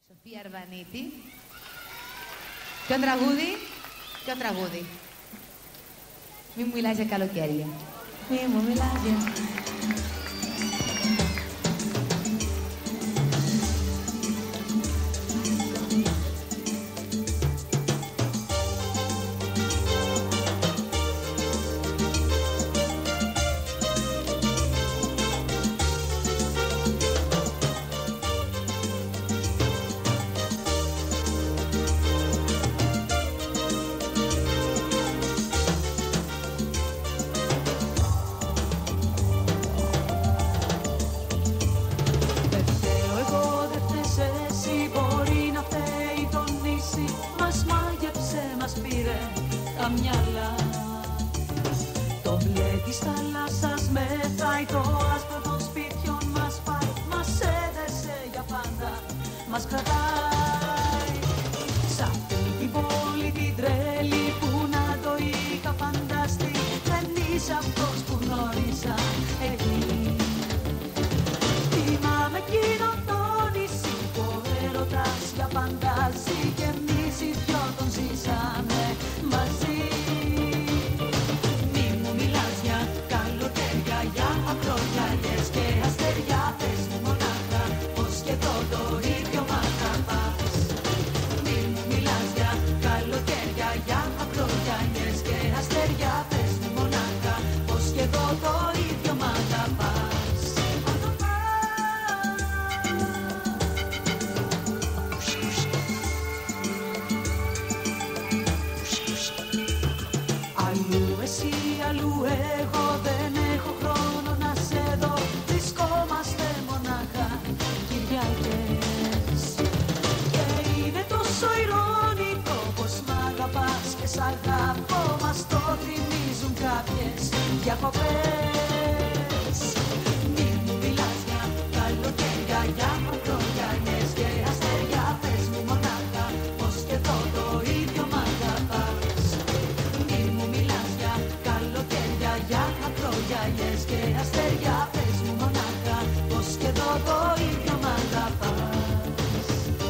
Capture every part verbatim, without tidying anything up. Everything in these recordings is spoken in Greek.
Σοφία Αρβανίτη. Ποιο τραγούδι, ποιο τραγούδι. Μη μου μιλάς για καλοκαίρια. Μη μου μιλάς για... Τα μυαλά. Το μπλε της θάλασσας μετράει, το άσπρο των σπίτιων μας πάει, μας έδεσε για πάντα, μας κρατάει. Σ' αυτή την πόλη την τρέλη που να το είχα φανταστεί, δεν είσαι αυτός που γνώρισα εκεί. Θυμάμαι εκείνο το νησί που ο έρωτας για πάντα ζει και εμείς οι δυο τον ζήσαμε μαζί. Μη μου μιλάς για καλοκαίρια, για ακρογιαλιές και αστεριά, πες μου μονάχα πως και εδώ το ίδιο μ' αγαπάς. Μη μου μιλάς για καλοκαίρια, για ακρογιαλιές και αστεριά, πες μου μονάχα πως και εδώ το ίδιο μ' αγαπάς. Εσύ αλλού εγώ δεν έχω χρόνο να σε δω, βρισκόμαστε μονάχα Κυριακές. Και είναι τόσο ηρωνικό πως μ' αγαπάς και σ' αγαπώ, μας το θυμίζουν κάποιες διακοπές. Μη μου μιλάς για καλοκαίρια, για μακρογιαλιές και αστεριά, πες μου μονάχα πως και εδώ το ίδιο μ' αγαπάς. Για ακρογιαλιές και αστεριά, πες μου μονάχα πως και εδώ το ίδιο μ' αγαπάς.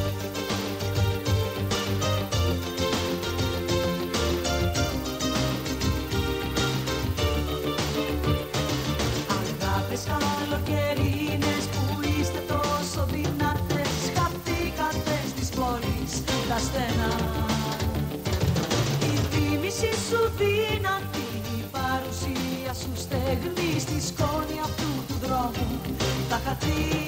Αγάπες καλοκαιρινές που είστε τόσο δυνατές, χαθήκατε στις πόλεις τα στενά. Η θύμηση σου δυνατή, παρουσία σου στεγνή στη σκόνη αυτού του δρόμου θα χαθεί.